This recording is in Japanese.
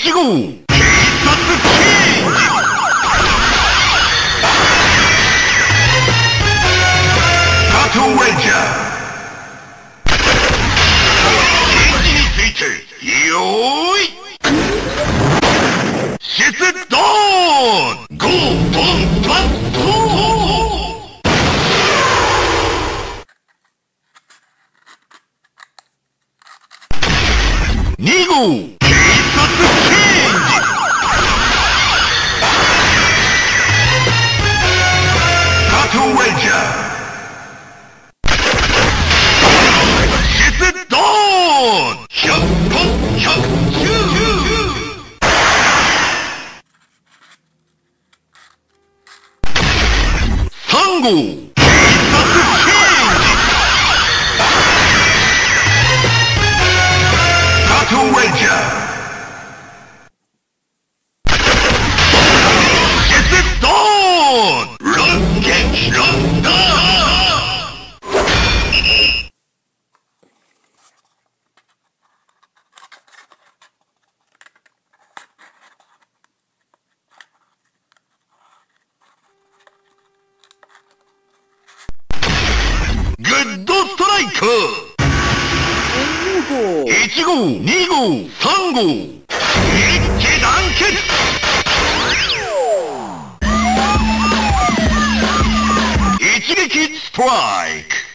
1号警察チェンジ。パトレンジャー。チェンジについてよーい出動。ゴーボンバット。2号警察チェンジ。パトレンジャー。出動。100本110。3号警察チェンジ。パトレンジャー。出動。ロッケットロッダー。グッドストライカー。1号、2号、3号。一致団結。一撃ストライク。